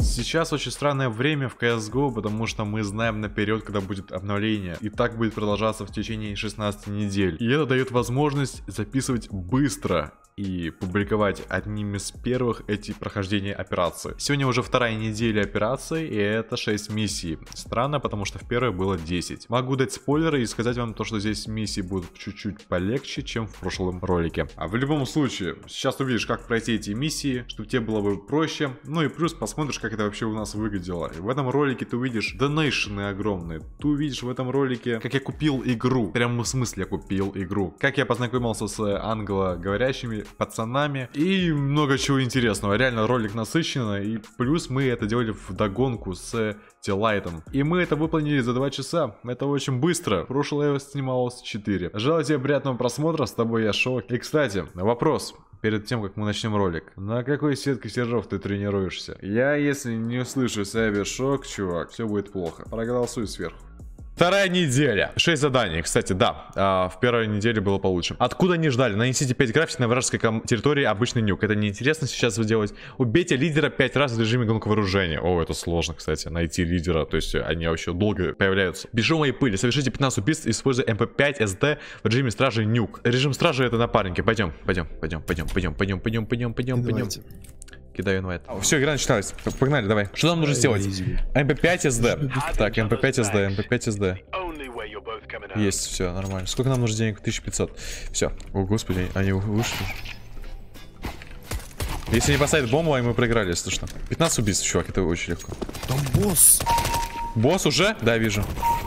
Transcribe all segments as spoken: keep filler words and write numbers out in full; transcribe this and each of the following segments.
Сейчас очень странное время в си эс го, потому что мы знаем наперед, когда будет обновление. И так будет продолжаться в течение шестнадцати недель. И это дает возможность записывать быстро и публиковать одним из первых эти прохождения операции. Сегодня уже вторая неделя операции, и это шесть миссий. Странно, потому что в первой было десять. Могу дать спойлеры и сказать вам то, что здесь миссии будут чуть-чуть полегче, чем в прошлом ролике. А в любом случае, сейчас увидишь, как пройти эти миссии, чтобы тебе было бы проще. Ну и плюс посмотришь, как это вообще у нас выглядело. И в этом ролике ты увидишь донейшены огромные. Ты увидишь в этом ролике, как я купил игру. Прям в смысле я купил игру. Как я познакомился с англоговорящими пацанами и много чего интересного. Реально ролик насыщенный, и плюс мы это делали в догонку с Телайтом. И мы это выполнили за два часа. Это очень быстро. Прошлое я снимал с четыре. Желаю тебе приятного просмотра. С тобой я Шок. И кстати, вопрос. Перед тем, как мы начнем ролик. На какой сетке сержов ты тренируешься? Я, если не услышу Cybershok, чувак, все будет плохо. Проголосуй сверху. Вторая неделя. шесть заданий. Кстати, да, а, в первой неделе было получше. Откуда не ждали? Нанесите пять граффити на вражеской территории, обычный нюк. Это неинтересно сейчас вы делать. Убейте лидера пять раз в режиме гонка вооружения. О, это сложно, кстати, найти лидера. То есть они вообще долго появляются. Бесшумной пыли. Совершите пятнадцать убийств, используя эм пэ пять эс дэ в режиме стражи нюк. Режим стражи это напарники. Пойдем, пойдем, пойдем, пойдем, пойдем, пойдем, пойдем, пойдем, пойдем, пойдем. Кидаю инвайт. Все, игра начиналась. Погнали, давай. Что нам нужно сделать? эм пэ пять эс дэ. Так, эм пэ пять эс дэ, эм пэ пять эс дэ. Есть, все, нормально. Сколько нам нужно денег? тысяча пятьсот. Все. О, господи, они вышли. Если не поставить бомбу, мы проиграли, если что. пятнадцать убийств, чувак, это очень легко. Там босс. Босс уже? Да, вижу.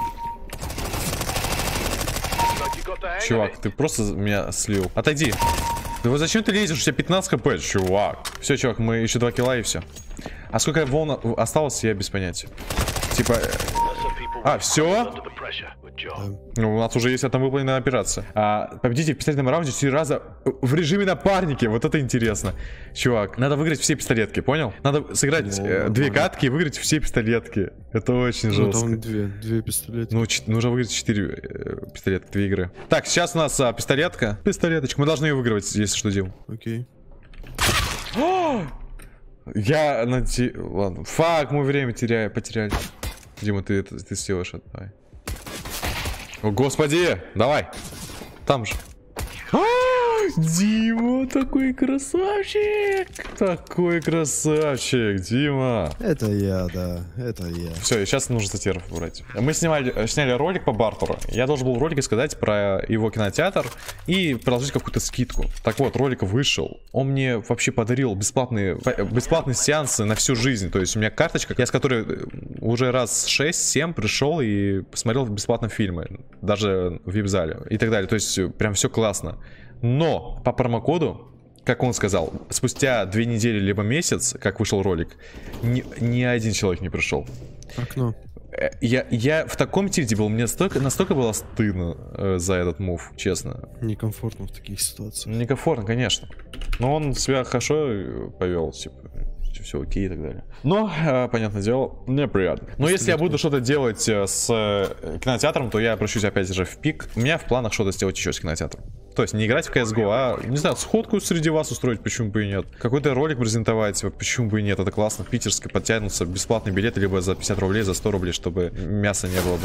Чувак, ты просто меня слил. Отойди. Да вот зачем ты лезешь? У тебя пятнадцать хп, чувак. Все, чувак, мы еще два килла и все. А сколько волн осталось, я без понятия. Типа... А, все? Ну, у нас уже есть там выполненная операция. А, победите в пистолетном раунде четыре раза в режиме напарники. Вот это интересно. Чувак, надо выиграть все пистолетки, понял? Надо сыграть О, э, две катки и выиграть все пистолетки. Это очень ну, жестко. Там две, две пистолетки. Ну, нужно выиграть четыре э, пистолетки, две игры. Так, сейчас у нас а, пистолетка. Пистолеточка. Мы должны ее выигрывать, если что, Дим. Окей. Я наде... Ладно. Фак, мы время теряем, потеряли. Дима, ты, ты, ты сделаешь это, давай. О, господи! Давай! Там же. Дима, такой красавчик! Такой красавчик, Дима! Это я, да, это я. Все, сейчас нужно статеров брать. Мы снимали, сняли ролик по бартеру. Я должен был в ролике сказать про его кинотеатр и предложить какую-то скидку. Так вот, ролик вышел. Он мне вообще подарил бесплатные, бесплатные сеансы на всю жизнь. То есть у меня карточка, я с которой уже раз шесть-семь пришел и посмотрел бесплатно фильмы. Даже в вип-зале и так далее. То есть прям все классно. Но по промокоду, как он сказал, спустя две недели либо месяц, как вышел ролик, ни, ни один человек не пришел. Окно. Я, я в таком тильте был, мне настолько, настолько было стыдно э, за этот мув, честно. Некомфортно в таких ситуациях. Некомфортно, конечно. Но он себя хорошо повел, типа, все окей и так далее. Но, э, понятное дело, неприятно. Но если я буду что-то делать э, с э, кинотеатром, то я обращусь опять же в пик. У меня в планах что-то сделать еще с кинотеатром. То есть не играть в си эс го, а, не знаю, сходку среди вас устроить, почему бы и нет. Какой-то ролик презентовать, почему бы и нет. Это классно, в питерской подтянутся бесплатные билеты, либо за пятьдесят рублей, за сто рублей, чтобы мяса не было бы.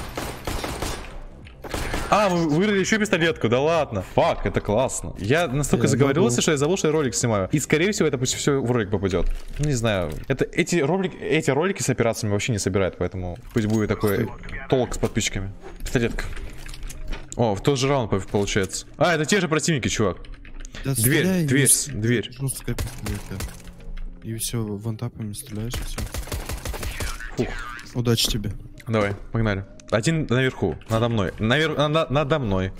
А, мы выиграли еще пистолетку, да ладно. Фак, это классно. Я настолько я заговорился, забыл. что я забыл, что я ролик снимаю. И скорее всего это пусть все в ролик попадет. Не знаю. Это, эти, ролик, эти ролики с операциями вообще не собирают, поэтому пусть будет такой толк с подписчиками. Пистолетка. О, в тот же раунд получается. А, это те же противники, чувак. Да дверь, стреляй, дверь, не... дверь. Жесткая пистолетка. И все, вантапами стреляешь, и все. Фух. Удачи тебе. Давай, погнали. Один наверху, надо мной. Навер... На... Надо мной.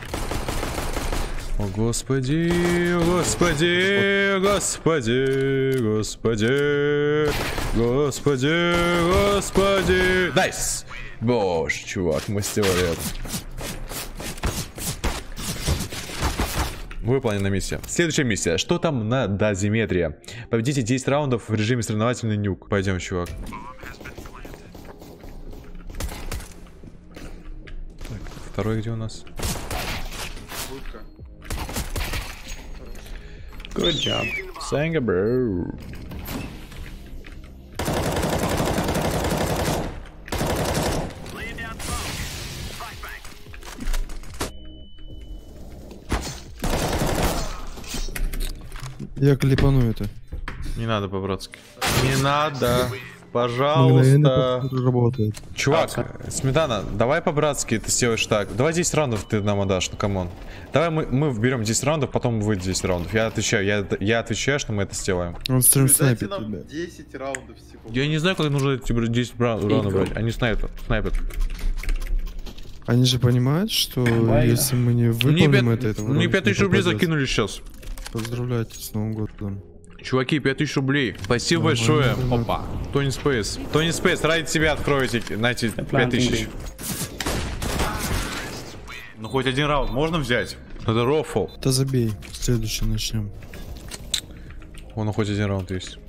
О, господи, господи, господи, господи, господи, господи. Найс! Боже, чувак, мы сделали это. Выполнена миссия. Следующая миссия. Что там на дозиметрии? Победите десять раундов в режиме соревновательный нюк. Пойдем, чувак. Так, второй где у нас? Good job. Thank you, bro. Я клепану это. Не надо по-братски. Не надо. Мгновенно Пожалуйста. работает. Чувак, Сметана, давай по-братски ты сделаешь так. Давай десять раундов ты нам отдашь, ну камон. Давай мы, мы берем десять раундов, потом вы десять раундов. Я отвечаю, я, я отвечаю, что мы это сделаем. Он стрим Дайте снайпит, нам ребят. десять раундов всего. Я не знаю, как нужно типа, десять раундов брать. Они снайпят. снайпят. Они же понимают, что если мы не Мне выполним это, это Мне пять тысяч рублей закинули сейчас. Поздравляйте с Новым годом. Чуваки, пять тысяч рублей. Спасибо Нормально, большое. нормально. Опа. Тони Спейс. Тони Спейс, ради тебя откроете, знаете, пять тысяч. Ну хоть один раунд можно взять? Это рофл. Да забей, следующий начнем. Вон, ну, хоть один раунд есть.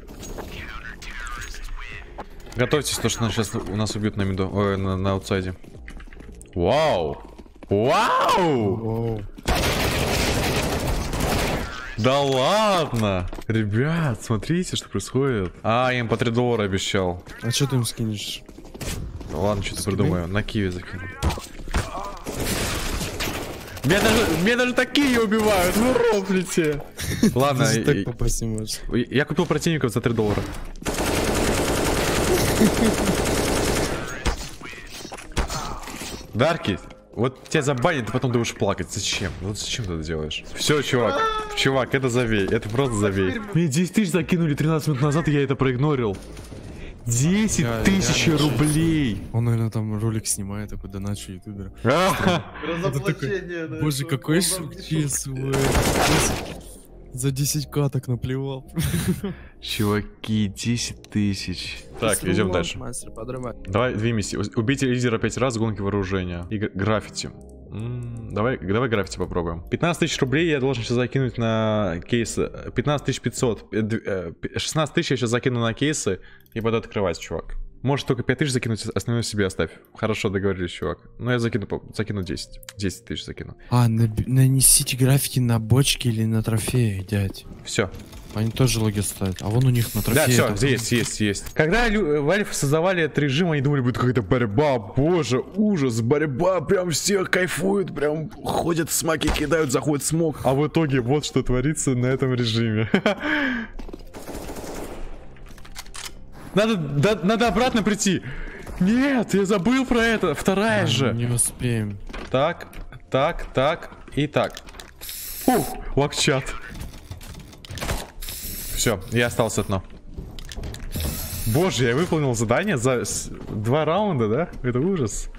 Готовьтесь, то что нас сейчас у нас убьют на миду, ой, на, на аутсайде. Вау! Вау! Воу. Да ладно! Ребят, смотрите, что происходит. А, я им по три доллара обещал. А что ты им скинешь? Ладно, что-то придумаю. На киви закину. Меня даже, меня даже такие убивают, вы рофлите. Ладно, Ты же и- так попасть не можешь. я купил противников за три доллара. Дарки, вот тебя забанят, ты потом будешь плакать. Зачем? Вот зачем ты это делаешь? Все, чувак, чувак, это забей, это просто забей. Мне десять тысяч закинули тринадцать минут назад, и я это проигнорил. десять Я- тысяч я- рублей. Он, наверное, там ролик снимает, такой доначу ютубер. А, Разоблачение, да, Боже, этого какой главного шутец, вы. За десять ка так наплевал. Чуваки, десять тысяч. Так, идем дальше. Мастер, подрывай. Давай две миссии. Убейте лидера пять раз, гонки вооружения. И г- граффити. М, Давай, давай граффити попробуем. пятнадцать тысяч рублей я должен сейчас закинуть на кейсы. пятнадцать тысяч пятьсот. Э, д- э, п- шестнадцать тысяч я сейчас закину на кейсы и буду открывать, чувак. Может только пять тысяч закинуть, остальное себе оставь. Хорошо, договорились, чувак. Но я закину, по- закину десять. десять тысяч закину. А, наби- нанесите граффити на бочки или на трофеи, дядь. Все. Они тоже логи ставят. А вон у них на трофеи. Да, все, там- есть, есть, есть. Когда лю- Valve создавали этот режим, они думали, будет какая-то борьба. Боже, ужас, борьба. Прям все кайфуют, прям ходят, смоки кидают, заходит смог. А в итоге вот что творится на этом режиме. Надо, да- надо обратно прийти. Нет, я забыл про это. Вторая А, же. Не успеем. Так, так, так и так. Фух, локчат. Все, я остался одно. Боже, я выполнил задание за с- два раунда, да? Это ужас.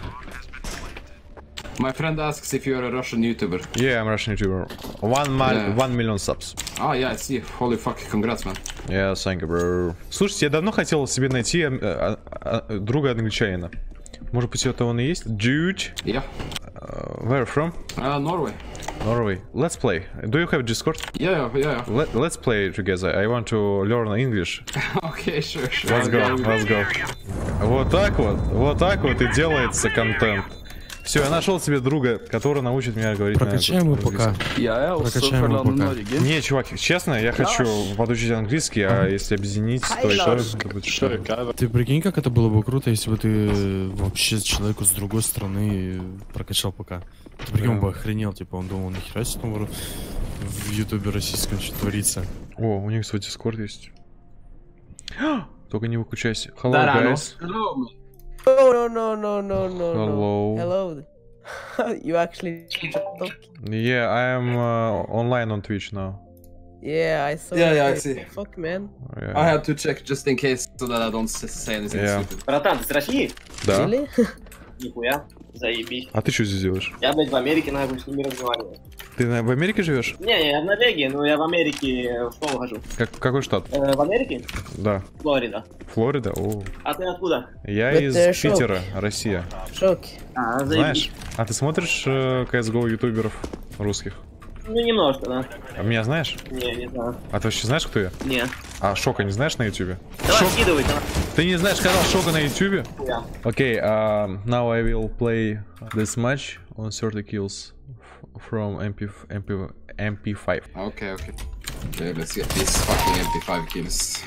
My friend asks if you're a Russian YouTuber. Yeah, I'm Russian YouTuber. One, mil Yeah. one million subs. Oh yeah, I see. Holy fuck, congrats, man. Yeah, thank you, bro. Слушайте, я давно хотел себе найти э, э, э, друга англичанина. Может быть, это он и есть? Dude. Yeah. Uh, where from? Uh, Norway. Norway. Let's play. Do you have Discord? Yeah, yeah, yeah. Let, let's play together. I want to learn English. Okay, sure, sure. Let's go, let's go. Вот так вот, вот так вот и делается контент. Все, я нашел себе друга, который научит меня говорить на Прокачаем его пока. Я er også Прокачаем его fra пока. Norge. Не, чувак, честно, я хочу подучить английский, а если объединить, то еще это будет шикарно. Ты прикинь, как это было бы круто, если бы ты вообще человеку с другой стороны прокачал пока. Ты прикинь, он бы охренел, типа, он думал, нихера себе там в- в ютубе российском что творится. О, у них, кстати, дискорд есть. Только не выключайся. Hello, Där är guys. han. Hello, man. No, no, no, no, no, no. Hello. Hello. You actually talk? Yeah, I am uh, online on Twitch now. Yeah, I saw. Yeah, yeah, I it. see. Fuck, man. Yeah. I had to check just in case so that I don't s- say anything Yeah. stupid. Братан, ты с России? Да? Really? Нихуя. Заебись. А ты что здесь делаешь? Я, блядь, в Америке, нахуй, с ними разговариваю. Ты на- в Америке живешь? Не, я в Норвегии, но я в Америке в школу хожу. Как, какой штат? Э, в Америке? Да. Флорида. Флорида? О. А ты откуда? Я Это из шок. Питера, Россия. В шоке. А, заебись. Знаешь? А ты смотришь э, си эс го ютуберов русских? Ну, немножко, да. А меня знаешь? Не, не знаю. А ты вообще знаешь, кто я? Не. А Шока не знаешь на ютубе? Давай скидывай, давай. Ты не знаешь канал Шока на ютубе? Я. Okay, um, now I will play this match on thirty kills f- from M P f- M P M P five. Okay, okay. Okay, let's get these fucking M P five kills.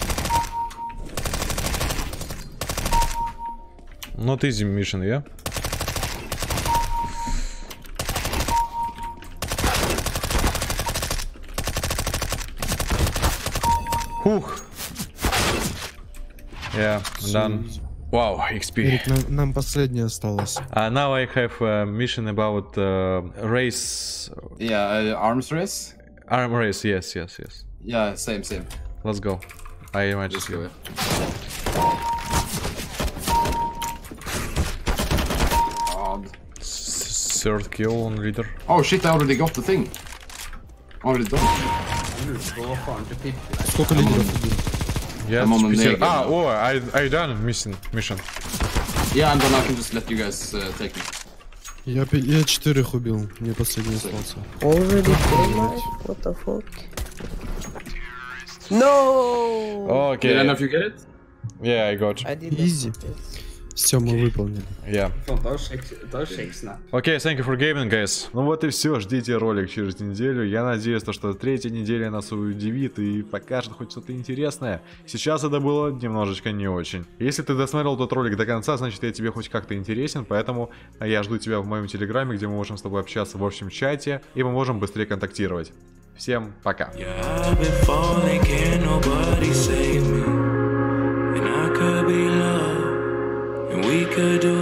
Not easy mission, yeah? Yeah, I'm done. Wow, X P. Эрик, нам, нам последнее осталось. Uh, now I have a mission about uh, race, Yeah, uh, arms race. arm race. Yes, yes, yes. Yeah, same, same. Let's go. I imagine Just go. you. God. S- Third kill on leader. Oh shit! I already got the thing. Already done. Сколько лидеров убил? Yeah, I'm on the special- nail Ah, now. oh, I I done mission mission. Yeah, and then I can just let you guys uh, take me. Я, пи- я четырех убил, мне последний остался. Already daylight? What the fuck? No! Okay. Did any of you get it? Yeah, I got. I did Easy. Все, мы выполнили. Yeah. Тоже шекс на. Окей, okay, thank you for gaming, guys. Ну вот и все, ждите ролик через неделю. Я надеюсь, то, что третья неделя нас удивит и покажет хоть что-то интересное. Сейчас это было немножечко не очень. Если ты досмотрел тот ролик до конца, значит я тебе хоть как-то интересен, поэтому я жду тебя в моем телеграме, где мы можем с тобой общаться в общем чате, и мы можем быстрее контактировать. Всем пока. We could do